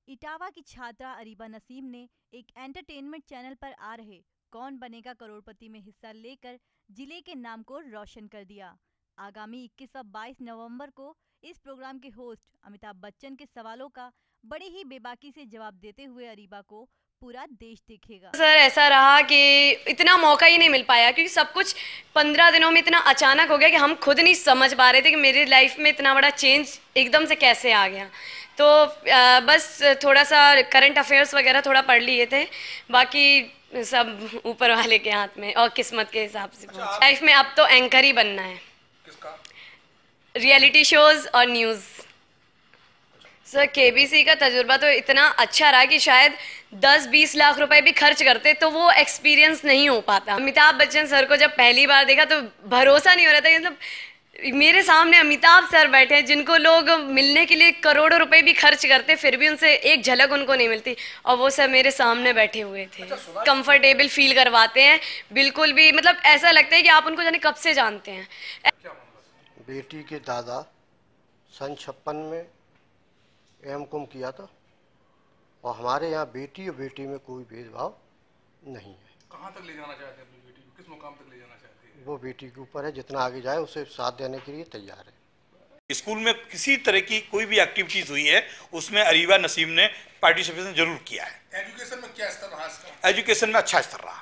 इटावा की छात्रा अरीबा नसीम ने एक एंटरटेनमेंट चैनल पर आ रहे कौन बनेगा करोड़पति में हिस्सा लेकर जिले के नाम को रोशन कर दिया। आगामी 21 व 22 नवंबर को इस प्रोग्राम के होस्ट अमिताभ बच्चन के सवालों का बड़े ही बेबाकी से जवाब देते हुए अरीबा को पूरा देश देखेगा। सर ऐसा रहा कि इतना मौका ही नहीं मिल पाया क्योंकि सब कुछ 15 दिनों में इतना अचानक हो गया कि हम खुद नहीं समझ पा रहे थे कि मेरी लाइफ में इतना बड़ा चेंज एकदम से कैसे आ गया। तो बस थोड़ा सा करंट अफेयर्स वगैरह थोड़ा पढ़ लिए थे, बाकी सब ऊपर वाले के हाथ में और किस्मत के हिसाब से। लाइफ में अब तो एंकर ही बनना है। किसका? रियलिटी शोज और न्यूज़। सर केबीसी का तजुर्बा तो इतना अच्छा रहा कि शायद 10-20 लाख रुपए भी खर्च करते तो वो एक्सपीरियंस नहीं हो पाता। अमिताभ बच्चन सर को जब पहली बार देखा तो भरोसा नहीं हो रहा था, मतलब मेरे सामने अमिताभ सर बैठे हैं जिनको लोग मिलने के लिए करोड़ों रुपए भी खर्च करते, फिर भी उनसे एक झलक उनको नहीं मिलती, और वो सर मेरे सामने बैठे हुए थे। कंफर्टेबल फील करवाते हैं बिल्कुल भी, मतलब ऐसा लगता है कि आप उनको जाने कब से जानते हैं। बेटी के दादा सन 56 में एम.कॉम किया था और हमारे यहाँ बेटी और बेटी में कोई भेदभाव नहीं है। कहाँ तक ले जाना चाहते हैं अपनी बेटी को, किस मुकाम तक ले जाना चाहते हैं? वो बेटी के ऊपर है, जितना आगे जाए उसे साथ देने के लिए तैयार है। स्कूल में किसी तरह की कोई भी एक्टिविटीज हुई है उसमें अरीबा नसीम ने पार्टिसिपेशन जरूर किया है। एजुकेशन में क्या स्तर रहा इसका? एजुकेशन में अच्छा स्तर रहा।